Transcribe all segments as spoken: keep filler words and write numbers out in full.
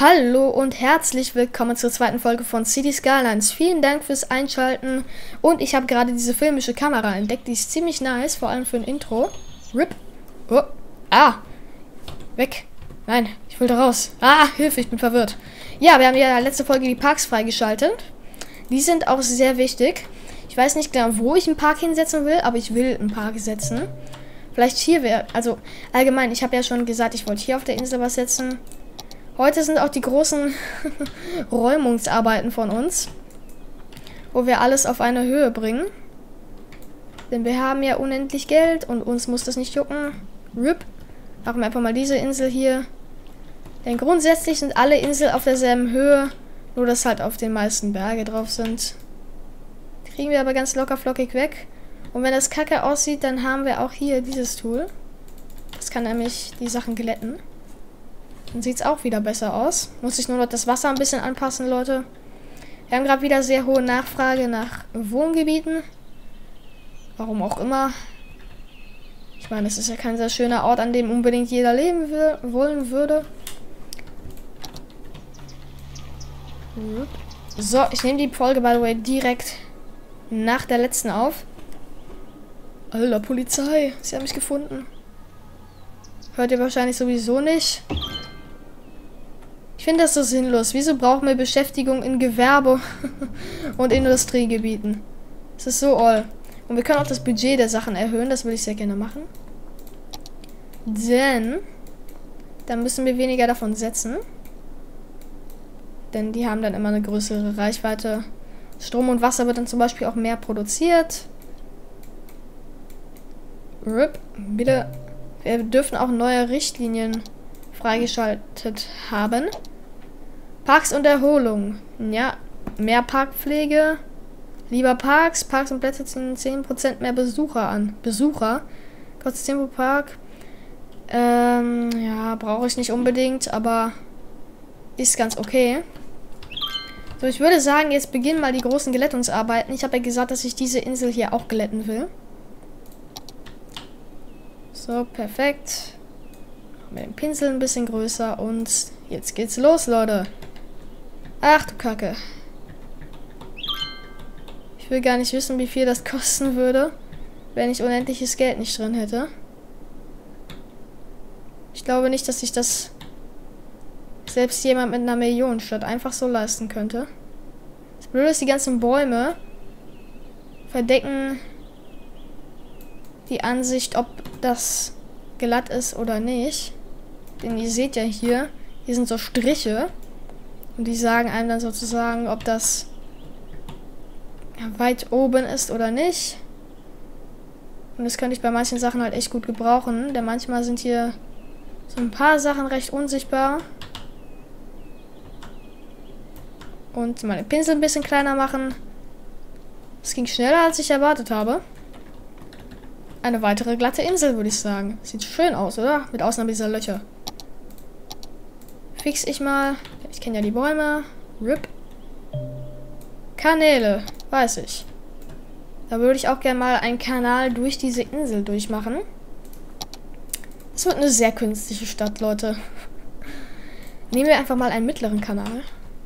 Hallo und herzlich willkommen zur zweiten Folge von Cities Skylines. Vielen Dank fürs Einschalten und ich habe gerade diese filmische Kamera entdeckt, die ist ziemlich nice, vor allem für ein Intro. Rip. Oh. Ah. Weg. Nein, ich will da raus. Ah, Hilfe, ich bin verwirrt. Ja, wir haben ja letzte Folge die Parks freigeschaltet. Die sind auch sehr wichtig. Ich weiß nicht genau, wo ich einen Park hinsetzen will, aber ich will einen Park setzen. Vielleicht hier wäre, also allgemein, ich habe ja schon gesagt, ich wollte hier auf der Insel was setzen. Heute sind auch die großen Räumungsarbeiten von uns, wo wir alles auf eine Höhe bringen. Denn wir haben ja unendlich Geld und uns muss das nicht jucken. Rip. Machen wir einfach mal diese Insel hier. Denn grundsätzlich sind alle Inseln auf derselben Höhe, nur dass halt auf den meisten Berge drauf sind. Die kriegen wir aber ganz locker flockig weg. Und wenn das kacke aussieht, dann haben wir auch hier dieses Tool. Das kann nämlich die Sachen glätten. Dann sieht es auch wieder besser aus. Muss ich nur noch das Wasser ein bisschen anpassen, Leute. Wir haben gerade wieder sehr hohe Nachfrage nach Wohngebieten. Warum auch immer. Ich meine, es ist ja kein sehr schöner Ort, an dem unbedingt jeder leben will, wollen würde. So, ich nehme die Folge, by the way, direkt nach der letzten auf. Alter, Polizei. Sie haben mich gefunden. Hört ihr wahrscheinlich sowieso nicht. Ich finde das so sinnlos. Wieso brauchen wir Beschäftigung in Gewerbe- und Industriegebieten? Das ist so all. Und wir können auch das Budget der Sachen erhöhen. Das will ich sehr gerne machen. Denn dann müssen wir weniger davon setzen. Denn die haben dann immer eine größere Reichweite. Strom und Wasser wird dann zum Beispiel auch mehr produziert. Rip. Wieder. Wir dürfen auch neue Richtlinien freigeschaltet haben. Parks und Erholung. Ja, mehr Parkpflege. Lieber Parks. Parks und Plätze ziehen zehn Prozent mehr Besucher an. Besucher. Kostet zehn pro Park. Ähm, ja, brauche ich nicht unbedingt, aber ist ganz okay. So, ich würde sagen, jetzt beginnen mal die großen Glättungsarbeiten. Ich habe ja gesagt, dass ich diese Insel hier auch glätten will. So, perfekt. Mit dem Pinsel ein bisschen größer und jetzt geht's los, Leute. Ach du Kacke. Ich will gar nicht wissen, wie viel das kosten würde, wenn ich unendliches Geld nicht drin hätte. Ich glaube nicht, dass sich das selbst jemand mit einer Millionenstadt einfach so leisten könnte. Das Blöde ist, die ganzen Bäume verdecken die Ansicht, ob das glatt ist oder nicht. Denn ihr seht ja hier, hier sind so Striche. Und die sagen einem dann sozusagen, ob das weit oben ist oder nicht. Und das könnte ich bei manchen Sachen halt echt gut gebrauchen. Denn manchmal sind hier so ein paar Sachen recht unsichtbar. Und meine Pinsel ein bisschen kleiner machen. Das ging schneller, als ich erwartet habe. Eine weitere glatte Insel, würde ich sagen. Sieht schön aus, oder? Mit Ausnahme dieser Löcher. Fix ich mal. Ich kenne ja die Bäume. Rip. Kanäle. Weiß ich. Da würde ich auch gerne mal einen Kanal durch diese Insel durchmachen. Das wird eine sehr künstliche Stadt, Leute. Nehmen wir einfach mal einen mittleren Kanal.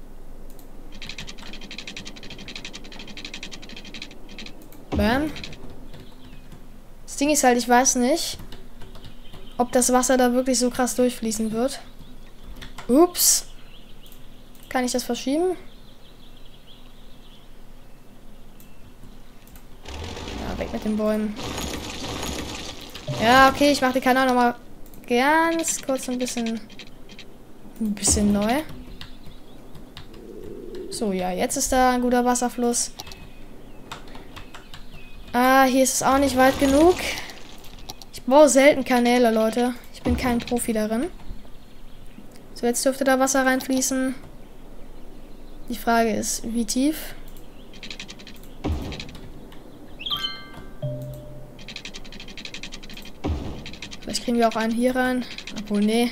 Bam. Das Ding ist halt, ich weiß nicht, ob das Wasser da wirklich so krass durchfließen wird. Ups. Kann ich das verschieben? Ja, weg mit den Bäumen. Ja, okay, ich mache den Kanal nochmal ganz kurz ein bisschen, ein bisschen neu. So, ja, jetzt ist da ein guter Wasserfluss. Ah, hier ist es auch nicht weit genug. Ich baue selten Kanäle, Leute. Ich bin kein Profi darin. So, jetzt dürfte da Wasser reinfließen. Die Frage ist, wie tief? Vielleicht kriegen wir auch einen hier rein. Obwohl, nee.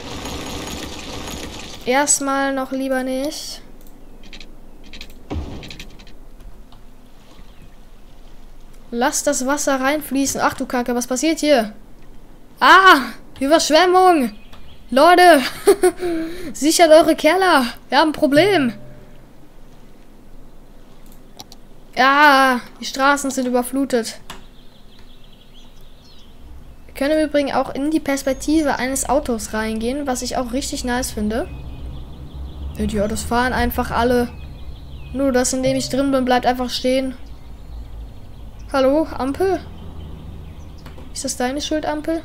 Erstmal noch lieber nicht. Lass das Wasser reinfließen. Ach du Kacke, was passiert hier? Ah! Überschwemmung! Leute! Sichert eure Keller! Wir haben ein Problem! Ja, die Straßen sind überflutet. Wir können im Übrigen auch in die Perspektive eines Autos reingehen, was ich auch richtig nice finde. Ja, die Autos fahren einfach alle. Nur das, in dem ich drin bin, bleibt einfach stehen. Hallo, Ampel? Ist das deine Schuld, Ampel?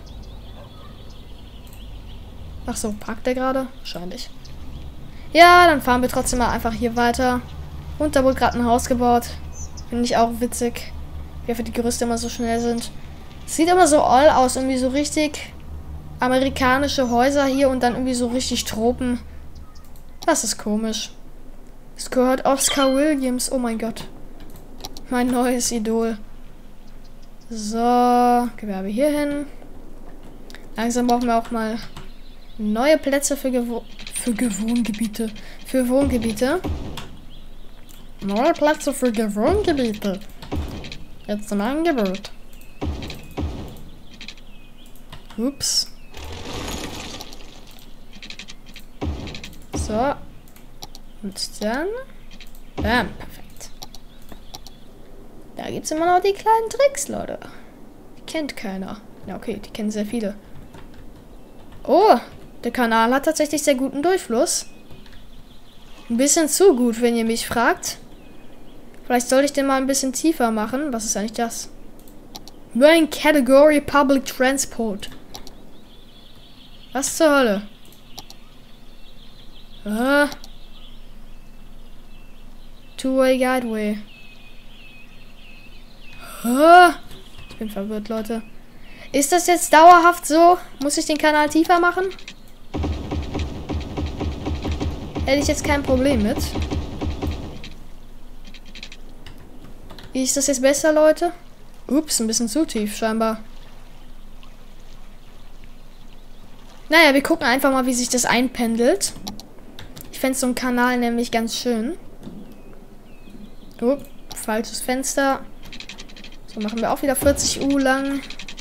Ach so, parkt der gerade? Wahrscheinlich. Ja, dann fahren wir trotzdem mal einfach hier weiter. Und da wurde gerade ein Haus gebaut. Finde ich auch witzig, wie einfach die Gerüste immer so schnell sind. Sieht immer so all aus, irgendwie so richtig amerikanische Häuser hier und dann irgendwie so richtig Tropen. Das ist komisch. Es gehört Oscar Williams. Oh mein Gott. Mein neues Idol. So, Gewerbe hier hin. Langsam brauchen wir auch mal neue Plätze für, Gewo für Gewohngebiete. Für Wohngebiete. Neue Plätze für Gewohngebiete. Jetzt im Angebot. Ups. So. Und dann. Bam, perfekt. Da gibt es immer noch die kleinen Tricks, Leute. Die kennt keiner. Ja, okay, die kennen sehr viele. Oh, der Kanal hat tatsächlich sehr guten Durchfluss. Ein bisschen zu gut, wenn ihr mich fragt. Vielleicht sollte ich den mal ein bisschen tiefer machen. Was ist eigentlich das? Main Category Public Transport. Was zur Hölle? Ah. Two-way Guideway. Ah. Ich bin verwirrt, Leute. Ist das jetzt dauerhaft so? Muss ich den Kanal tiefer machen? Hätte ich jetzt kein Problem mit. Ist das jetzt besser, Leute? Ups, ein bisschen zu tief, scheinbar. Naja, wir gucken einfach mal, wie sich das einpendelt. Ich fände so einen Kanal nämlich ganz schön. Oh, falsches Fenster. So, machen wir auch wieder vierzig U lang.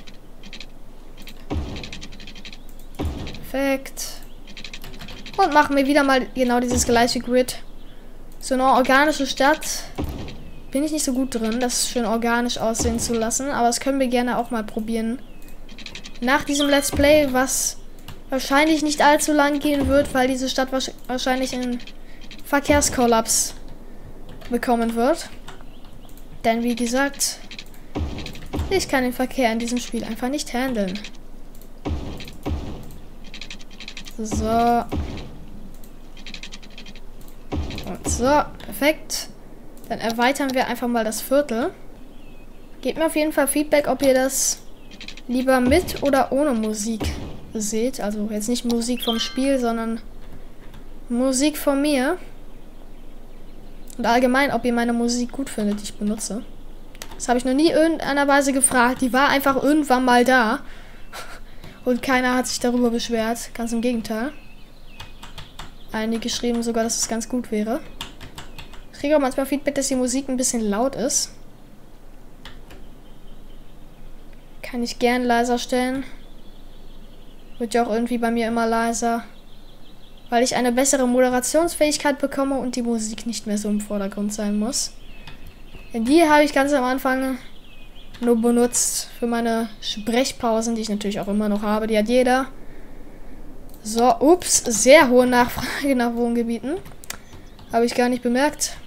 Perfekt. Und machen wir wieder mal genau dieses gleiche Grid. So eine organische Stadt. Bin ich nicht so gut drin, das schön organisch aussehen zu lassen. Aber das können wir gerne auch mal probieren. Nach diesem Let's Play, was wahrscheinlich nicht allzu lang gehen wird, weil diese Stadt wahrscheinlich einen Verkehrskollaps bekommen wird. Denn wie gesagt, ich kann den Verkehr in diesem Spiel einfach nicht handeln. So. Und so, perfekt. Dann erweitern wir einfach mal das Viertel. Gebt mir auf jeden Fall Feedback, ob ihr das lieber mit oder ohne Musik seht. Also jetzt nicht Musik vom Spiel, sondern Musik von mir. Und allgemein, ob ihr meine Musik gut findet, die ich benutze. Das habe ich noch nie in irgendeiner Weise gefragt. Die war einfach irgendwann mal da. Und keiner hat sich darüber beschwert. Ganz im Gegenteil. Einige geschrieben sogar, dass es ganz gut wäre. Ich kriege auch manchmal Feedback, dass die Musik ein bisschen laut ist. Kann ich gern leiser stellen. Wird ja auch irgendwie bei mir immer leiser. Weil ich eine bessere Moderationsfähigkeit bekomme und die Musik nicht mehr so im Vordergrund sein muss. Denn die habe ich ganz am Anfang nur benutzt für meine Sprechpausen, die ich natürlich auch immer noch habe. Die hat jeder. So, ups, sehr hohe Nachfrage nach Wohngebieten. Habe ich gar nicht bemerkt.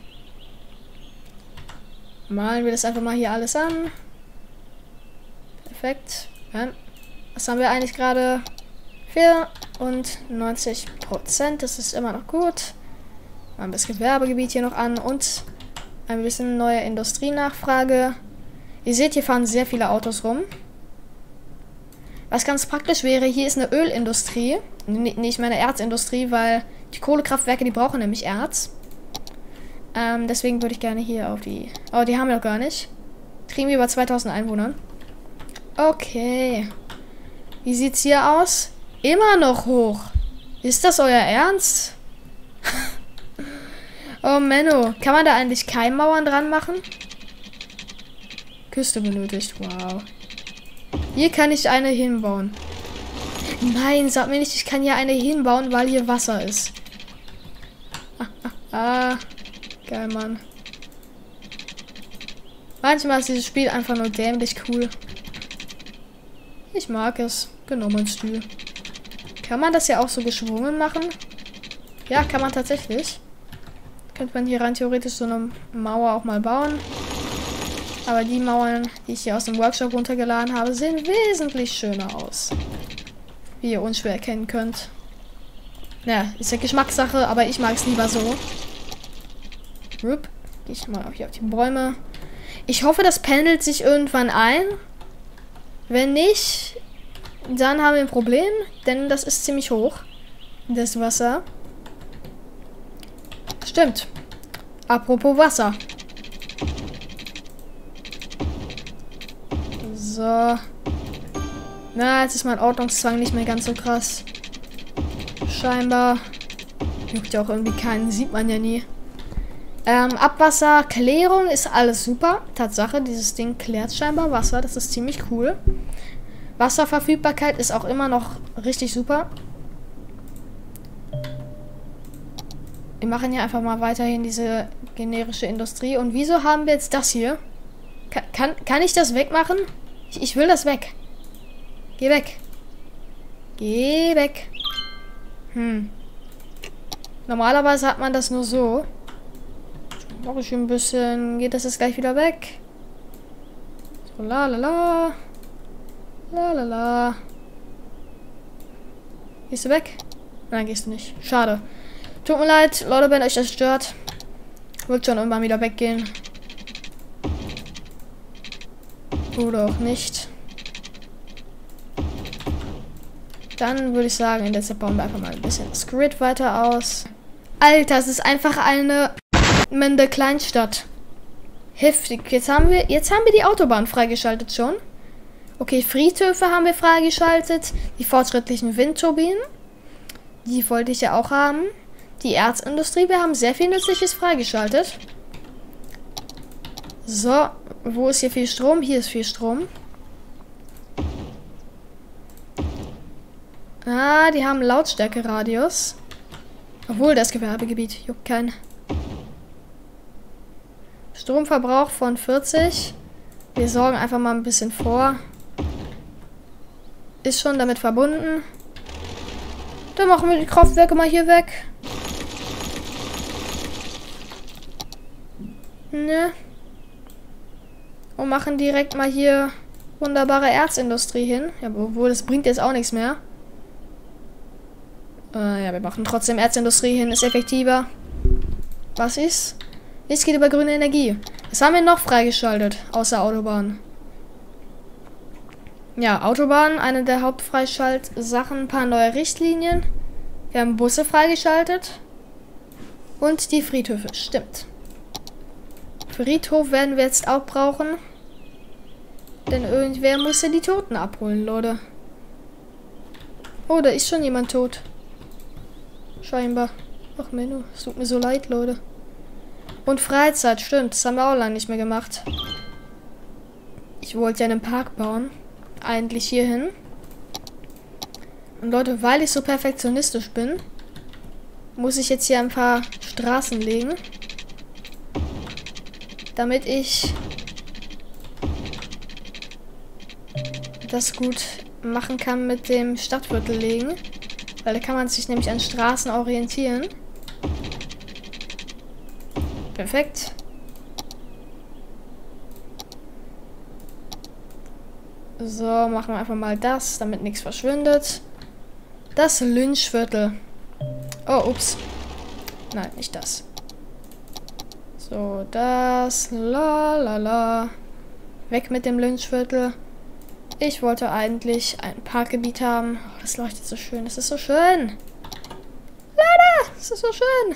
Malen wir das einfach mal hier alles an. Perfekt. Ja. Was haben wir eigentlich gerade? vierundneunzig Prozent. Das ist immer noch gut. Machen wir das Gewerbegebiet hier noch an und ein bisschen neue Industrienachfrage. Ihr seht, hier fahren sehr viele Autos rum. Was ganz praktisch wäre, hier ist eine Ölindustrie. Nee, nicht meine Erzindustrie, weil die Kohlekraftwerke, die brauchen nämlich Erz. Ähm, deswegen würde ich gerne hier auf die... Oh, die haben wir noch gar nicht. Kriegen wir über zweitausend Einwohner. Okay. Wie sieht's hier aus? Immer noch hoch. Ist das euer Ernst? Oh, Menno. Kann man da eigentlich Keimmauern dran machen? Küste benötigt. Wow. Hier kann ich eine hinbauen. Nein, sag mir nicht, ich kann hier eine hinbauen, weil hier Wasser ist. Ah, ah, ah. Geil, Mann. Manchmal ist dieses Spiel einfach nur dämlich cool. Ich mag es. Genau mein Stil. Kann man das ja auch so geschwungen machen? Ja, kann man tatsächlich. Könnte man hier rein theoretisch so eine Mauer auch mal bauen. Aber die Mauern, die ich hier aus dem Workshop runtergeladen habe, sehen wesentlich schöner aus. Wie ihr unschwer erkennen könnt. Ja, ist ja Geschmackssache, aber ich mag es lieber so. Rup. Gehe ich mal hier auf die Bäume. Ich hoffe, das pendelt sich irgendwann ein. Wenn nicht, dann haben wir ein Problem, denn das ist ziemlich hoch. Das Wasser. Stimmt. Apropos Wasser. So. Na, jetzt ist mein Ordnungszwang nicht mehr ganz so krass. Scheinbar. Juckt ja auch irgendwie keinen, sieht man ja nie. Ähm, Abwasserklärung ist alles super. Tatsache, dieses Ding klärt scheinbar Wasser. Das ist ziemlich cool. Wasserverfügbarkeit ist auch immer noch richtig super. Wir machen hier einfach mal weiterhin diese generische Industrie. Und wieso haben wir jetzt das hier? Kann, kann, kann ich das wegmachen? Ich, ich will das weg. Geh weg. Geh weg. Hm. Normalerweise hat man das nur so. Mach ich ein bisschen. Geht das jetzt gleich wieder weg? So, la la la. La la la. Gehst du weg? Nein, gehst du nicht. Schade. Tut mir leid, Leute, wenn euch das stört. Wird schon irgendwann wieder weggehen. Oder auch nicht. Dann würde ich sagen, in der Zeit bauen wir einfach mal ein bisschen das Grid weiter aus. Alter, es ist einfach eine Mende Kleinstadt. Heftig. Jetzt haben wir, jetzt haben wir die Autobahn freigeschaltet schon. Okay, Friedhöfe haben wir freigeschaltet. Die fortschrittlichen Windturbinen. Die wollte ich ja auch haben. Die Erzindustrie. Wir haben sehr viel Nützliches freigeschaltet. So, wo ist hier viel Strom? Hier ist viel Strom. Ah, die haben Lautstärke-Radius. Obwohl, das Gewerbegebiet juckt keinen. Stromverbrauch von vierzig. Wir sorgen einfach mal ein bisschen vor. Ist schon damit verbunden. Dann machen wir die Kraftwerke mal hier weg. Ne. Und machen direkt mal hier wunderbare Erzindustrie hin. Ja, obwohl, das bringt jetzt auch nichts mehr. Äh, ja, wir machen trotzdem Erzindustrie hin. Ist effektiver. Was ist? Nichts geht über grüne Energie. Was haben wir noch freigeschaltet? Außer Autobahn. Ja, Autobahn, eine der Hauptfreischaltsachen, ein paar neue Richtlinien. Wir haben Busse freigeschaltet. Und die Friedhöfe, stimmt. Friedhof werden wir jetzt auch brauchen. Denn irgendwer muss ja die Toten abholen, Leute. Oh, da ist schon jemand tot. Scheinbar. Ach Menno, es tut mir so leid, Leute. Und Freizeit, stimmt, das haben wir auch lange nicht mehr gemacht. Ich wollte ja einen Park bauen. Eigentlich hierhin. Und Leute, weil ich so perfektionistisch bin, muss ich jetzt hier ein paar Straßen legen. Damit ich das gut machen kann mit dem Stadtviertel legen. Weil da kann man sich nämlich an Straßen orientieren. Perfekt. So, machen wir einfach mal das, damit nichts verschwindet. Das Lynchviertel. Oh, ups. Nein, nicht das. So, das. La la la. Weg mit dem Lynchviertel. Ich wollte eigentlich ein Parkgebiet haben. Oh, das leuchtet so schön. Das ist so schön. Lada, das ist so schön.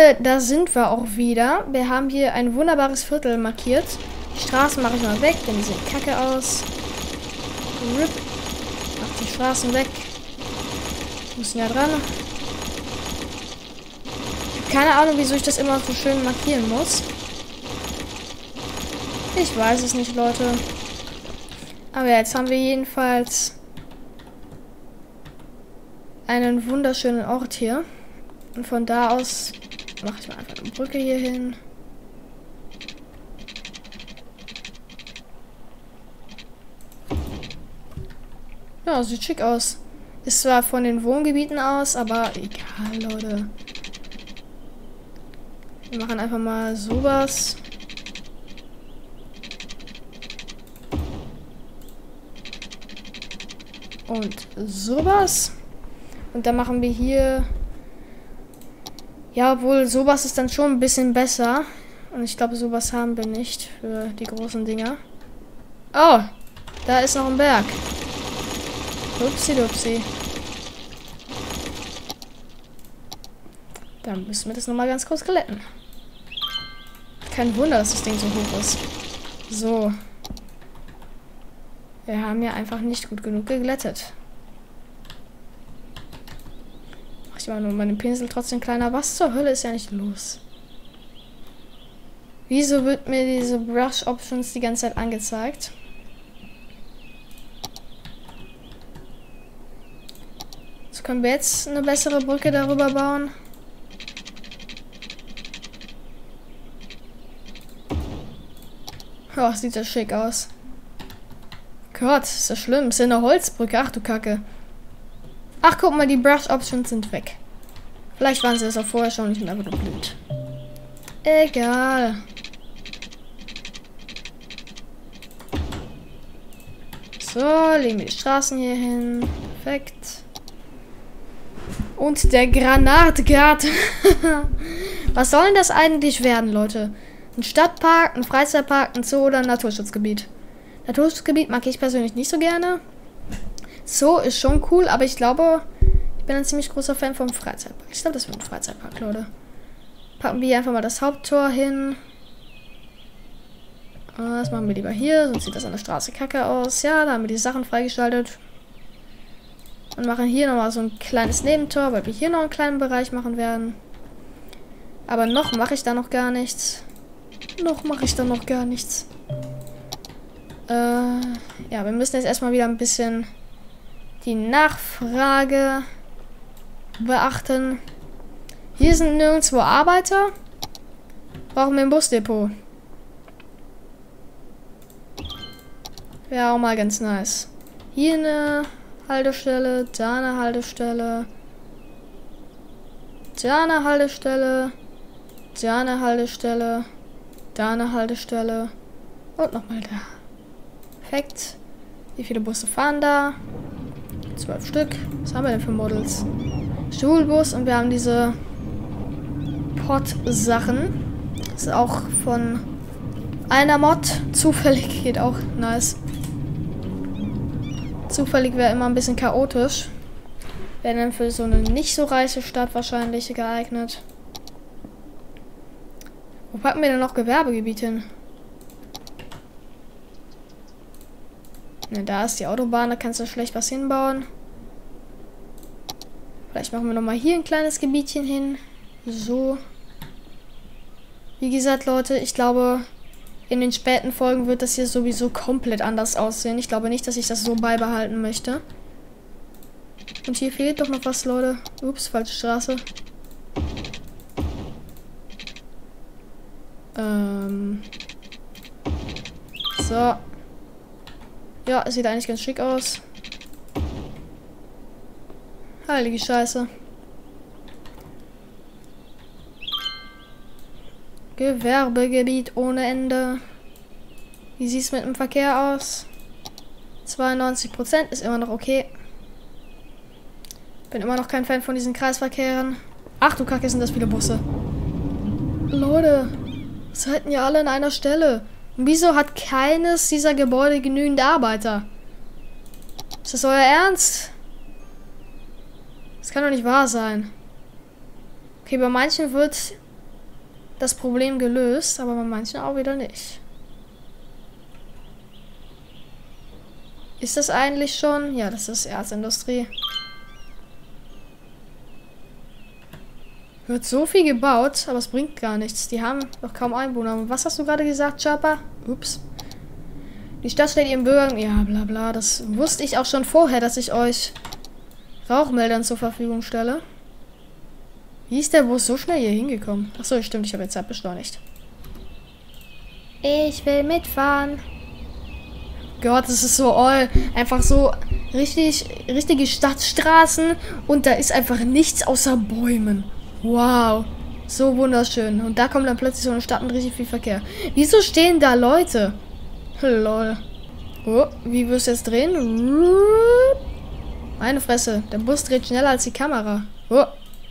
Leute, da sind wir auch wieder. Wir haben hier ein wunderbares Viertel markiert. Die Straßen mache ich mal weg, denn die sehen kacke aus. Rip. Mach die Straßen weg. Müssen ja dran. Keine Ahnung, wieso ich das immer so schön markieren muss. Ich weiß es nicht, Leute. Aber jetzt haben wir jedenfalls einen wunderschönen Ort hier. Und von da aus mache ich mal einfach eine Brücke hier hin. Ja, sieht schick aus. Ist zwar von den Wohngebieten aus, aber egal, Leute. Wir machen einfach mal sowas. Und sowas. Und dann machen wir hier... Ja, obwohl sowas ist dann schon ein bisschen besser. Und ich glaube, sowas haben wir nicht für die großen Dinger. Oh, da ist noch ein Berg. Upsi dupsi. Dann müssen wir das nochmal ganz kurz glätten. Kein Wunder, dass das Ding so hoch ist. So. Wir haben ja einfach nicht gut genug geglättet. Mach ich mal nur meinen Pinsel trotzdem kleiner. Was zur Hölle ist ja nicht los? Wieso wird mir diese Brush Options die ganze Zeit angezeigt? So, können wir jetzt eine bessere Brücke darüber bauen? Oh, sieht das schick aus. Gott, ist das schlimm. Ist ja eine Holzbrücke. Ach du Kacke. Ach, guck mal, die Brush Options sind weg. Vielleicht waren sie das auch vorher schon, ich bin einfach nur blöd. Egal. So, legen wir die Straßen hier hin. Perfekt. Und der Granatgarten. Was soll denn das eigentlich werden, Leute? Ein Stadtpark, ein Freizeitpark, ein Zoo oder ein Naturschutzgebiet? Naturschutzgebiet mag ich persönlich nicht so gerne. Zoo ist schon cool, aber ich glaube, ich bin ein ziemlich großer Fan vom Freizeitpark. Ich glaube, das wird ein Freizeitpark, Leute. Packen wir hier einfach mal das Haupttor hin. Das machen wir lieber hier, sonst sieht das an der Straße kacke aus. Ja, da haben wir die Sachen freigeschaltet. Und machen hier nochmal so ein kleines Nebentor, weil wir hier noch einen kleinen Bereich machen werden. Aber noch mache ich da noch gar nichts. Noch mache ich da noch gar nichts. Äh, ja, wir müssen jetzt erstmal wieder ein bisschen die Nachfrage beachten. Hier sind nirgendwo Arbeiter. Brauchen wir ein Busdepot. Wäre auch mal ganz nice. Hier eine Haltestelle, da eine Haltestelle, da eine Haltestelle, da eine Haltestelle, da eine Haltestelle und nochmal da. Perfekt. Wie viele Busse fahren da? Zwölf Stück. Was haben wir denn für Models? Schulbus und wir haben diese Pod-Sachen. Das ist auch von einer Mod. Zufällig geht auch nice. Zufällig wäre immer ein bisschen chaotisch. Wäre dann für so eine nicht so reiche Stadt wahrscheinlich geeignet. Wo packen wir denn noch Gewerbegebiet hin? Ne, da ist die Autobahn, da kannst du schlecht was hinbauen. Vielleicht machen wir nochmal hier ein kleines Gebietchen hin. So. Wie gesagt, Leute, ich glaube, in den späten Folgen wird das hier sowieso komplett anders aussehen. Ich glaube nicht, dass ich das so beibehalten möchte. Und hier fehlt doch noch was, Leute. Ups, falsche Straße. Ähm. So. Ja, es sieht eigentlich ganz schick aus. Heilige Scheiße. Gewerbegebiet ohne Ende. Wie sieht es mit dem Verkehr aus? zweiundneunzig Prozent ist immer noch okay. Bin immer noch kein Fan von diesen Kreisverkehren. Ach du Kacke, sind das viele Busse. Leute, was halten ja alle an einer Stelle? Und wieso hat keines dieser Gebäude genügend Arbeiter? Ist das euer Ernst? Das kann doch nicht wahr sein. Okay, bei manchen wird das Problem gelöst, aber bei manchen auch wieder nicht. Ist das eigentlich schon? Ja, das ist Erzindustrie. Wird so viel gebaut, aber es bringt gar nichts. Die haben noch kaum Einwohner. Und was hast du gerade gesagt, Chapa? Ups. Die Stadt stellt ihren Bürgern... Ja, bla bla. Das wusste ich auch schon vorher, dass ich euch Rauchmeldern zur Verfügung stelle. Wie ist der Bus so schnell hier hingekommen? Achso, stimmt, ich habe jetzt Zeit beschleunigt. Ich will mitfahren. Gott, das ist so all. Einfach so richtig, richtige Stadtstraßen und da ist einfach nichts außer Bäumen. Wow. So wunderschön. Und da kommt dann plötzlich so eine Stadt mit richtig viel Verkehr. Wieso stehen da Leute? Lol. Oh, wie wirst du jetzt drehen? Meine Fresse. Der Bus dreht schneller als die Kamera. Oh.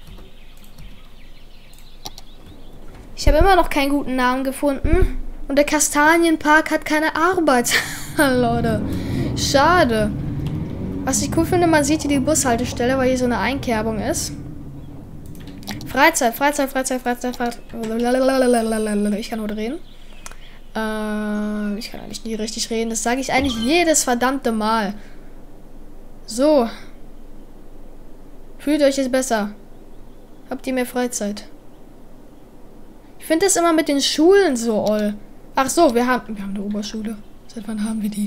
Ich habe immer noch keinen guten Namen gefunden. Und der Kastanienpark hat keine Arbeit. Leute. Schade. Was ich cool finde, man sieht hier die Bushaltestelle, weil hier so eine Einkerbung ist. Freizeit, Freizeit, Freizeit, Freizeit, Freizeit. Ich kann nur reden. Äh, ich kann eigentlich nie richtig reden. Das sage ich eigentlich jedes verdammte Mal. So. Fühlt euch jetzt besser. Habt ihr mehr Freizeit? Ich finde das immer mit den Schulen so oll. Ach so, wir haben, wir haben eine Oberschule. Seit wann haben wir die?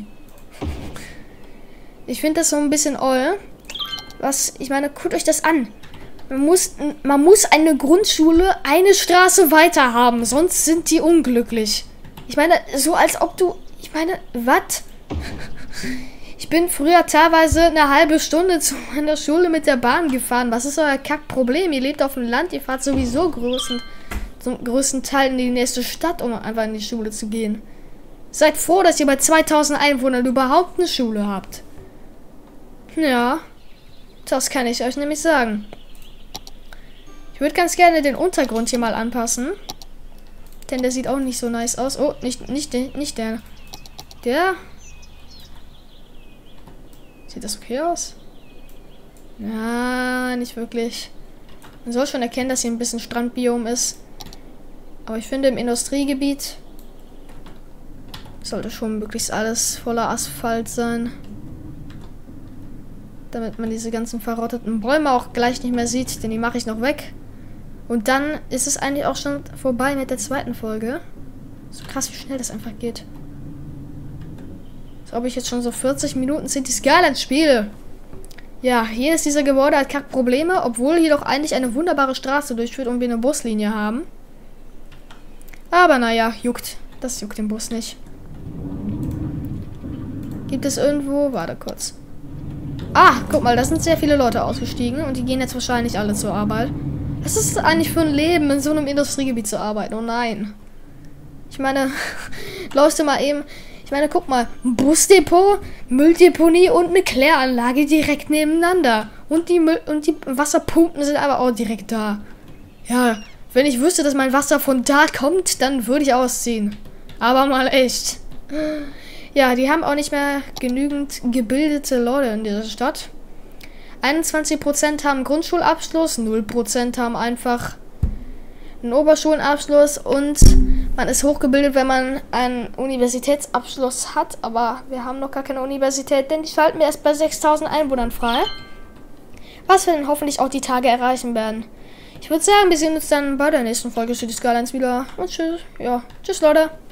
Ich finde das so ein bisschen oll. Was, ich meine, guckt euch das an. Man muss, man muss eine Grundschule eine Straße weiter haben, sonst sind die unglücklich. Ich meine, so als ob du, ich meine, was? Ich bin früher teilweise eine halbe Stunde zu meiner Schule mit der Bahn gefahren. Was ist euer Kackproblem? Ihr lebt auf dem Land, ihr fahrt sowieso größten, zum größten Teil in die nächste Stadt, um einfach in die Schule zu gehen. Seid froh, dass ihr bei zweitausend Einwohnern überhaupt eine Schule habt. Ja, das kann ich euch nämlich sagen. Ich würde ganz gerne den Untergrund hier mal anpassen. Denn der sieht auch nicht so nice aus. Oh, nicht, nicht, nicht der. Der. Sieht das okay aus? Ja, nicht wirklich. Man soll schon erkennen, dass hier ein bisschen Strandbiom ist. Aber ich finde, im Industriegebiet sollte schon möglichst alles voller Asphalt sein. Damit man diese ganzen verrotteten Bäume auch gleich nicht mehr sieht, denn die mache ich noch weg. Und dann ist es eigentlich auch schon vorbei mit der zweiten Folge. So krass, wie schnell das einfach geht. Als ob ich jetzt schon so vierzig Minuten City Skylines spiele. Ja, jedes dieser Gebäude hat Kackprobleme, obwohl hier doch eigentlich eine wunderbare Straße durchführt und wir eine Buslinie haben. Aber naja, juckt. Das juckt den Bus nicht. Gibt es irgendwo... Warte kurz. Ah, guck mal, da sind sehr viele Leute ausgestiegen und die gehen jetzt wahrscheinlich alle zur Arbeit. Was ist das eigentlich für ein Leben, in so einem Industriegebiet zu arbeiten? Oh nein. Ich meine, läufst du mal eben... Ich meine, guck mal, ein Busdepot, Mülldeponie und eine Kläranlage direkt nebeneinander. Und die Müll und die Wasserpumpen sind aber auch direkt da. Ja, wenn ich wüsste, dass mein Wasser von da kommt, dann würde ich ausziehen. Aber mal echt. Ja, die haben auch nicht mehr genügend gebildete Leute in dieser Stadt. einundzwanzig Prozent haben Grundschulabschluss, null Prozent haben einfach einen Oberschulabschluss und man ist hochgebildet, wenn man einen Universitätsabschluss hat, aber wir haben noch gar keine Universität, denn die schalten wir erst bei sechstausend Einwohnern frei. Was wir dann hoffentlich auch die Tage erreichen werden. Ich würde sagen, wir sehen uns dann bei der nächsten Folge City Skylines wieder. Und tschüss. Ja, tschüss Leute.